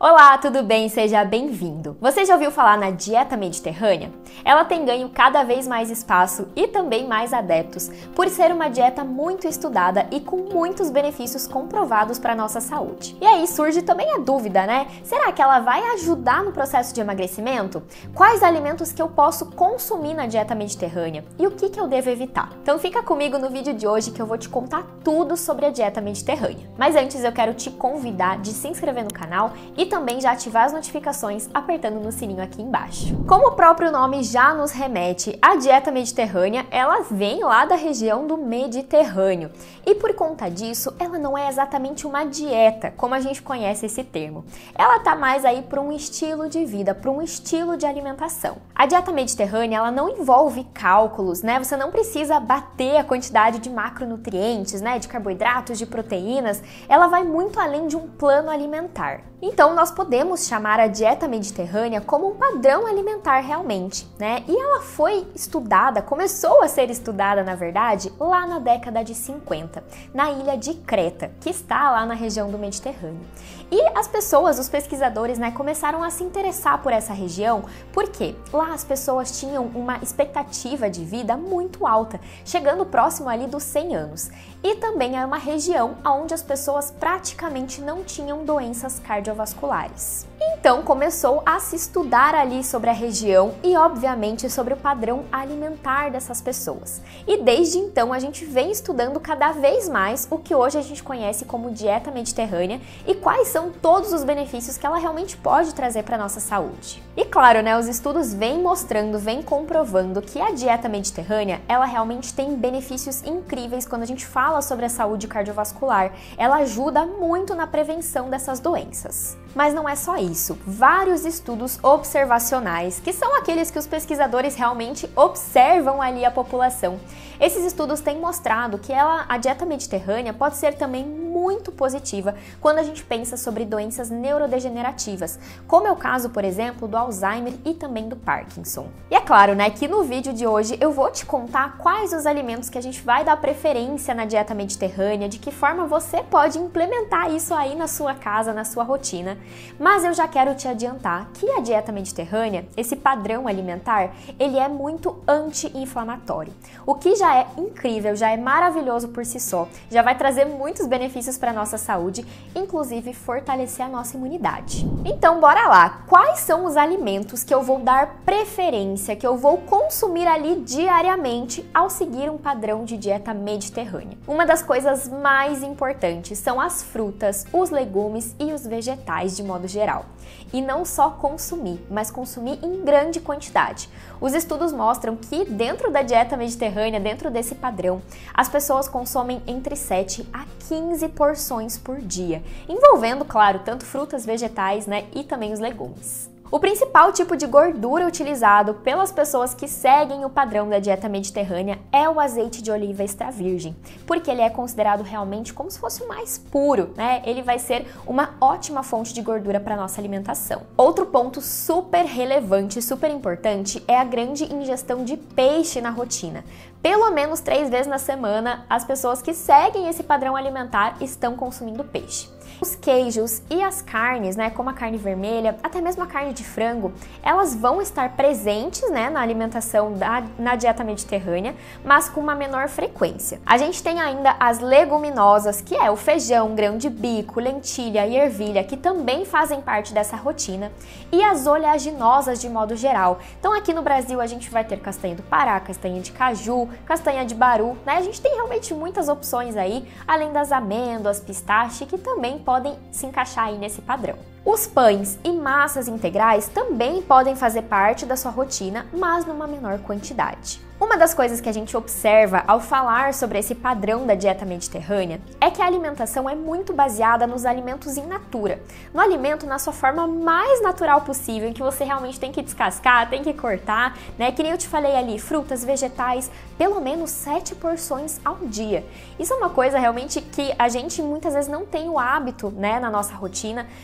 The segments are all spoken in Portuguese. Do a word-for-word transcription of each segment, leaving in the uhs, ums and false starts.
Olá, tudo bem? Seja bem-vindo! Você já ouviu falar na dieta mediterrânea? Ela tem ganho cada vez mais espaço e também mais adeptos, por ser uma dieta muito estudada e com muitos benefícios comprovados para a nossa saúde. E aí surge também a dúvida, né? Será que ela vai ajudar no processo de emagrecimento? Quais alimentos que eu posso consumir na dieta mediterrânea? E o que, que eu devo evitar? Então fica comigo no vídeo de hoje que eu vou te contar tudo sobre a dieta mediterrânea. Mas antes eu quero te convidar de se inscrever no canal e também já ativar as notificações apertando no sininho aqui embaixo. Como o próprio nome já nos remete, a dieta mediterrânea, ela vem lá da região do Mediterrâneo. E por conta disso, ela não é exatamente uma dieta, como a gente conhece esse termo. Ela tá mais aí para um estilo de vida, para um estilo de alimentação. A dieta mediterrânea, ela não envolve cálculos, né? Você não precisa bater a quantidade de macronutrientes, né? De carboidratos, de proteínas. Ela vai muito além de um plano alimentar. Então, nós podemos chamar a dieta mediterrânea como um padrão alimentar realmente, né? E ela foi estudada, começou a ser estudada, na verdade, lá na década de cinquenta, na ilha de Creta, que está lá na região do Mediterrâneo. E as pessoas, os pesquisadores, né, começaram a se interessar por essa região, porque lá as pessoas tinham uma expectativa de vida muito alta, chegando próximo ali dos cem anos. E também é uma região onde as pessoas praticamente não tinham doenças cardiovasculares. Então começou a se estudar ali sobre a região e, obviamente, sobre o padrão alimentar dessas pessoas. E desde então a gente vem estudando cada vez mais o que hoje a gente conhece como dieta mediterrânea e quais são todos os benefícios que ela realmente pode trazer para a nossa saúde. E claro, né, os estudos vêm mostrando, vêm comprovando que a dieta mediterrânea, ela realmente tem benefícios incríveis quando a gente fala sobre a saúde cardiovascular. Ela ajuda muito na prevenção dessas doenças. Mas não é só isso. Vários estudos observacionais, que são aqueles que os pesquisadores realmente observam ali a população. Esses estudos têm mostrado que ela, a dieta mediterrânea pode ser também muito positiva quando a gente pensa sobre doenças neurodegenerativas, como é o caso, por exemplo, do Alzheimer e também do Parkinson. E é claro, né, que no vídeo de hoje eu vou te contar quais os alimentos que a gente vai dar preferência na dieta mediterrânea, de que forma você pode implementar isso aí na sua casa, na sua rotina. Mas eu já quero te adiantar que a dieta mediterrânea, esse padrão alimentar, ele é muito anti-inflamatório. O que já é incrível, já é maravilhoso por si só, já vai trazer muitos benefícios para a nossa saúde, inclusive fortalecer a nossa imunidade. Então bora lá! Quais são os alimentos que eu vou dar preferência, que eu vou consumir ali diariamente ao seguir um padrão de dieta mediterrânea? Uma das coisas mais importantes são as frutas, os legumes e os vegetais de modo geral. E não só consumir, mas consumir em grande quantidade. Os estudos mostram que dentro da dieta mediterrânea, dentro desse padrão, as pessoas consomem entre sete a quinze porções por dia, envolvendo, claro, tanto frutas, vegetais, né, e também os legumes. O principal tipo de gordura utilizado pelas pessoas que seguem o padrão da dieta mediterrânea é o azeite de oliva extra virgem, porque ele é considerado realmente como se fosse o mais puro, né? Ele vai ser uma ótima fonte de gordura para nossa alimentação. Outro ponto super relevante, super importante, é a grande ingestão de peixe na rotina. Pelo menos três vezes na semana, as pessoas que seguem esse padrão alimentar estão consumindo peixe. Os queijos e as carnes, né, como a carne vermelha, até mesmo a carne de frango, elas vão estar presentes, né, na alimentação da, na dieta mediterrânea, mas com uma menor frequência. A gente tem ainda as leguminosas, que é o feijão, grão de bico, lentilha e ervilha, que também fazem parte dessa rotina, e as oleaginosas de modo geral. Então aqui no Brasil a gente vai ter castanha do Pará, castanha de caju, castanha de baru, né? A gente tem realmente muitas opções aí, além das amêndoas, pistache, que também podem se encaixar aí nesse padrão. Os pães e massas integrais também podem fazer parte da sua rotina, mas numa menor quantidade. Uma das coisas que a gente observa ao falar sobre esse padrão da dieta mediterrânea é que a alimentação é muito baseada nos alimentos in natura, no alimento na sua forma mais natural possível, em que você realmente tem que descascar, tem que cortar, né? Que nem eu te falei ali, frutas, vegetais, pelo menos sete porções ao dia. Isso é uma coisa realmente que a gente muitas vezes não tem o hábito, né, na nossa rotina, mas que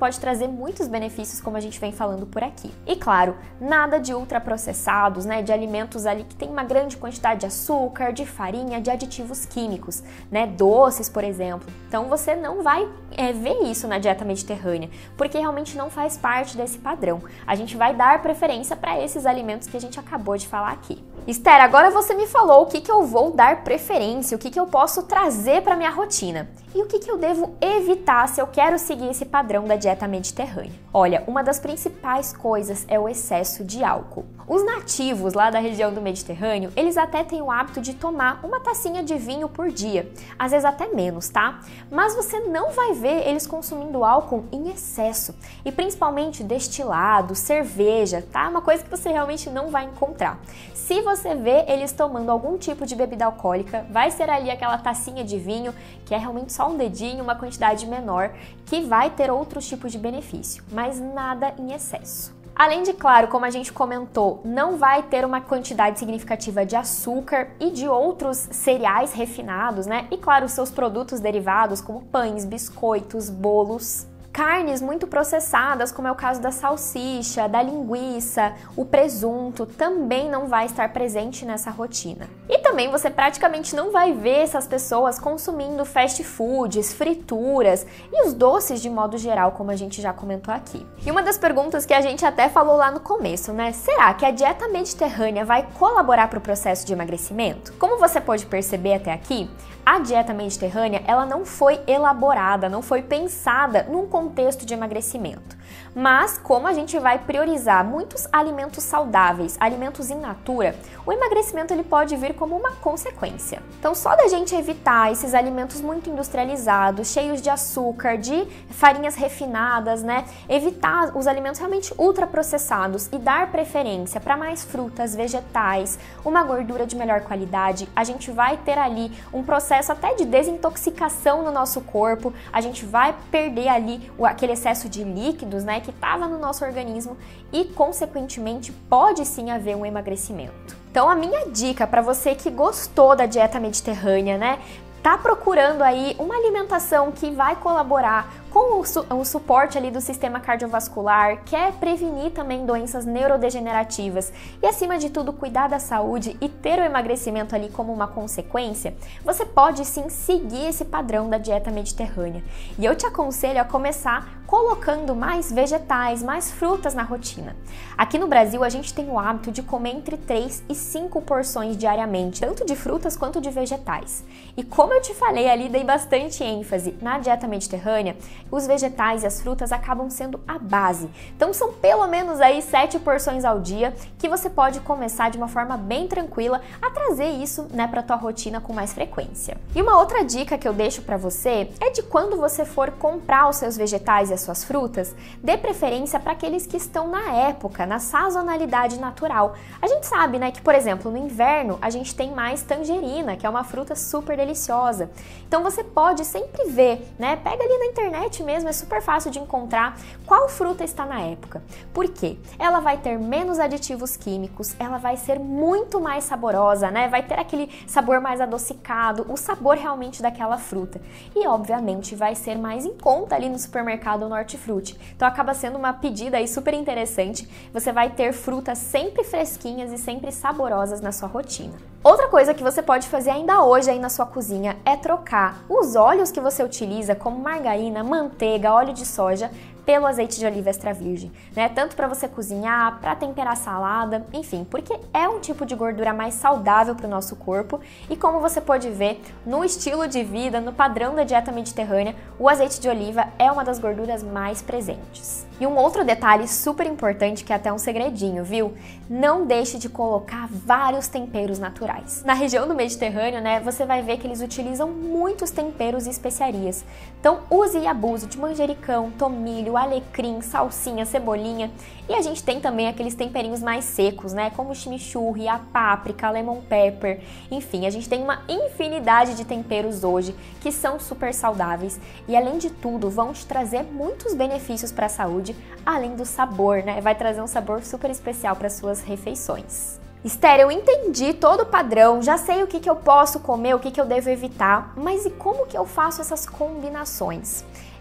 pode trazer muitos benefícios, como a gente vem falando por aqui. E claro, nada de ultraprocessados, né, de alimentos ali que tem uma grande quantidade de açúcar, de farinha, de aditivos químicos, né, doces, por exemplo. Então você não vai é, ver isso na dieta mediterrânea, porque realmente não faz parte desse padrão. A gente vai dar preferência para esses alimentos que a gente acabou de falar aqui. Esther, agora você me falou o que, que eu vou dar preferência, o que, que eu posso trazer para minha rotina e o que, que eu devo evitar se eu quero seguir esse padrão da dieta mediterrânea. Olha, uma das principais coisas é o excesso de álcool. Os nativos lá da região do Mediterrâneo, eles até têm o hábito de tomar uma tacinha de vinho por dia, às vezes até menos, tá? Mas você não vai ver eles consumindo álcool em excesso, e principalmente destilado, cerveja, tá? Uma coisa que você realmente não vai encontrar. Se você vê eles tomando algum tipo de bebida alcoólica, vai ser ali aquela tacinha de vinho, que é realmente só um dedinho, uma quantidade menor, que vai ter outros tipos de benefício, mas nada em excesso. Além de, claro, como a gente comentou, não vai ter uma quantidade significativa de açúcar e de outros cereais refinados, né? E, claro, os seus produtos derivados, como pães, biscoitos, bolos. Carnes muito processadas, como é o caso da salsicha, da linguiça, o presunto, também não vai estar presente nessa rotina. E também você praticamente não vai ver essas pessoas consumindo fast foods, frituras e os doces de modo geral, como a gente já comentou aqui. E uma das perguntas que a gente até falou lá no começo, né? Será que a dieta mediterrânea vai colaborar para o processo de emagrecimento? Como você pode perceber até aqui, a dieta mediterrânea, ela não foi elaborada, não foi pensada num contexto de emagrecimento. Mas como a gente vai priorizar muitos alimentos saudáveis, alimentos in natura, o emagrecimento ele pode vir como uma consequência. Então só da gente evitar esses alimentos muito industrializados, cheios de açúcar, de farinhas refinadas, né? Evitar os alimentos realmente ultraprocessados e dar preferência para mais frutas, vegetais, uma gordura de melhor qualidade, a gente vai ter ali um processo até de desintoxicação no nosso corpo, a gente vai perder ali aquele excesso de líquidos, né, que estava no nosso organismo e, consequentemente, pode sim haver um emagrecimento. Então, a minha dica para você que gostou da dieta mediterrânea, né, tá procurando aí uma alimentação que vai colaborar com o, su o suporte ali do sistema cardiovascular, quer prevenir também doenças neurodegenerativas e, acima de tudo, cuidar da saúde e ter o emagrecimento ali como uma consequência, você pode sim seguir esse padrão da dieta mediterrânea. E eu te aconselho a começar colocando mais vegetais, mais frutas na rotina. Aqui no Brasil, a gente tem o hábito de comer entre três e cinco porções diariamente, tanto de frutas quanto de vegetais. E como eu te falei ali, dei bastante ênfase na dieta mediterrânea, os vegetais e as frutas acabam sendo a base. Então são pelo menos aí sete porções ao dia que você pode começar de uma forma bem tranquila a trazer isso, né, para tua rotina com mais frequência. E uma outra dica que eu deixo para você é de quando você for comprar os seus vegetais e as suas frutas, dê preferência para aqueles que estão na época, na sazonalidade natural. A gente sabe, né, que, por exemplo, no inverno a gente tem mais tangerina, que é uma fruta super deliciosa. Então você pode sempre ver, né, pega ali na internet mesmo, é super fácil de encontrar qual fruta está na época. Por quê? Ela vai ter menos aditivos químicos, ela vai ser muito mais saborosa, né? Vai ter aquele sabor mais adocicado, o sabor realmente daquela fruta. E, obviamente, vai ser mais em conta ali no supermercado no Hortifruti. Então acaba sendo uma pedida aí super interessante. Você vai ter frutas sempre fresquinhas e sempre saborosas na sua rotina. Outra coisa que você pode fazer ainda hoje aí na sua cozinha é trocar os óleos que você utiliza, como margarina, manteiga, óleo de soja, pelo azeite de oliva extra virgem, né? Tanto para você cozinhar, para temperar salada, enfim, porque é um tipo de gordura mais saudável para o nosso corpo e, como você pode ver, no estilo de vida, no padrão da dieta mediterrânea, o azeite de oliva é uma das gorduras mais presentes. E um outro detalhe super importante, que é até um segredinho, viu? Não deixe de colocar vários temperos naturais. Na região do Mediterrâneo, né, você vai ver que eles utilizam muitos temperos e especiarias. Então use e abuse de manjericão, tomilho, alecrim, salsinha, cebolinha. E a gente tem também aqueles temperinhos mais secos, né, como o chimichurri, a páprica, lemon pepper. Enfim, a gente tem uma infinidade de temperos hoje que são super saudáveis e, além de tudo, vão te trazer muitos benefícios para a saúde, além do sabor, né? Vai trazer um sabor super especial para suas refeições. Esther, eu entendi todo o padrão, já sei o que, que eu posso comer, o que, que eu devo evitar, mas e como que eu faço essas combinações?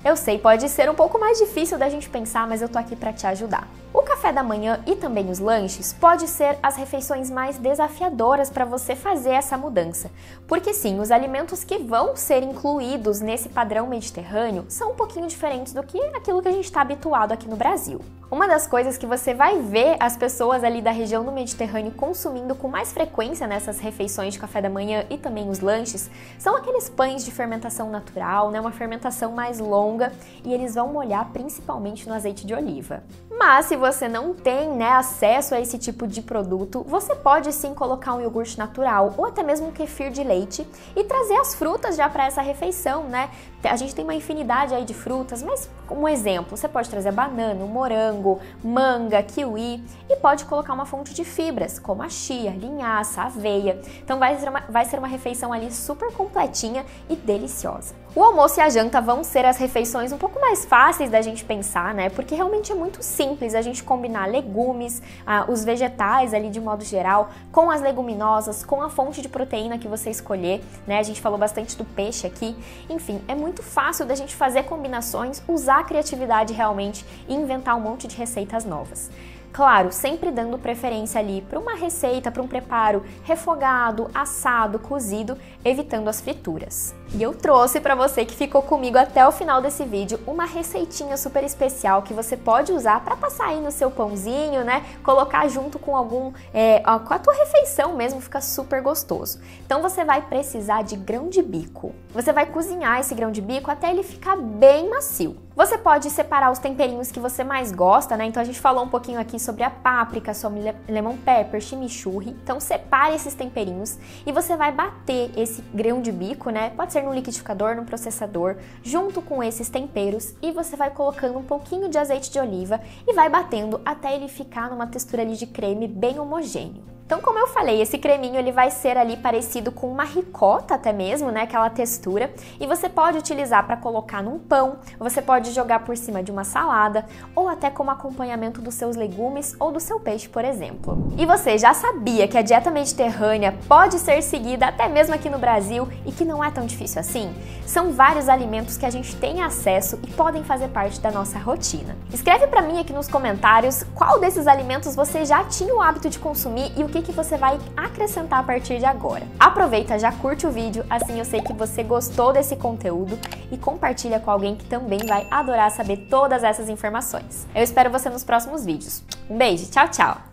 Eu sei, pode ser um pouco mais difícil da gente pensar, mas eu tô aqui para te ajudar. O café da manhã e também os lanches pode ser as refeições mais desafiadoras para você fazer essa mudança. Porque sim, os alimentos que vão ser incluídos nesse padrão mediterrâneo são um pouquinho diferentes do que aquilo que a gente está habituado aqui no Brasil. Uma das coisas que você vai ver as pessoas ali da região do Mediterrâneo consumindo com mais frequência nessas refeições de café da manhã e também os lanches são aqueles pães de fermentação natural, né, uma fermentação mais longa, e eles vão molhar principalmente no azeite de oliva. Mas se você não tem, né, acesso a esse tipo de produto, você pode sim colocar um iogurte natural ou até mesmo um kefir de leite e trazer as frutas já para essa refeição, né? A gente tem uma infinidade aí de frutas, mas como exemplo, você pode trazer banana, morango, manga, kiwi e pode colocar uma fonte de fibras, como a chia, linhaça, aveia. Então vai ser uma, vai ser uma refeição ali super completinha e deliciosa. O almoço e a janta vão ser as refeições um pouco mais fáceis da gente pensar, né? Porque realmente é muito simples a gente combinar legumes, ah, os vegetais ali de modo geral, com as leguminosas, com a fonte de proteína que você escolher, né? A gente falou bastante do peixe aqui. Enfim, é muito fácil da gente fazer combinações, usar a criatividade realmente e inventar um monte de receitas novas. Claro, sempre dando preferência ali para uma receita, para um preparo refogado, assado, cozido, evitando as frituras. E eu trouxe para você que ficou comigo até o final desse vídeo uma receitinha super especial que você pode usar para passar aí no seu pãozinho, né? Colocar junto com algum, é, com a tua refeição mesmo, fica super gostoso. Então você vai precisar de grão de bico. Você vai cozinhar esse grão de bico até ele ficar bem macio. Você pode separar os temperinhos que você mais gosta, né? Então a gente falou um pouquinho aqui sobre a páprica, sobre lemon pepper, chimichurri. Então separe esses temperinhos e você vai bater esse grão de bico, né? Pode ser no liquidificador, no processador, junto com esses temperos, e você vai colocando um pouquinho de azeite de oliva e vai batendo até ele ficar numa textura ali de creme bem homogêneo. Então, como eu falei, esse creminho ele vai ser ali parecido com uma ricota até mesmo, né, aquela textura, e você pode utilizar para colocar num pão, você pode jogar por cima de uma salada, ou até como acompanhamento dos seus legumes ou do seu peixe, por exemplo. E você já sabia que a dieta mediterrânea pode ser seguida até mesmo aqui no Brasil e que não é tão difícil assim? São vários alimentos que a gente tem acesso e podem fazer parte da nossa rotina. Escreve para mim aqui nos comentários qual desses alimentos você já tinha o hábito de consumir e o que que você vai acrescentar a partir de agora. Aproveita, já curte o vídeo, assim eu sei que você gostou desse conteúdo, e compartilha com alguém que também vai adorar saber todas essas informações. Eu espero você nos próximos vídeos. Um beijo, tchau, tchau!